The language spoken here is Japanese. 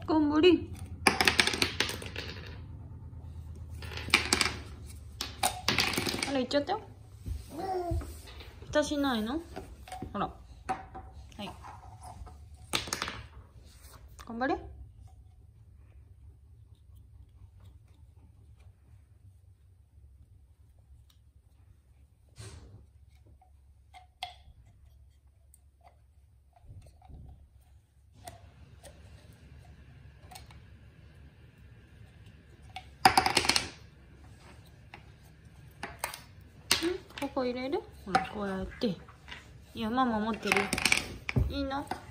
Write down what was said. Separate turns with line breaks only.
頑張り。あれ、いっちゃったよ。蓋しないの？ほら。はい。頑張れ。ここ入れる？ほら、こうやって。いや、ママ持ってるよ。いいの？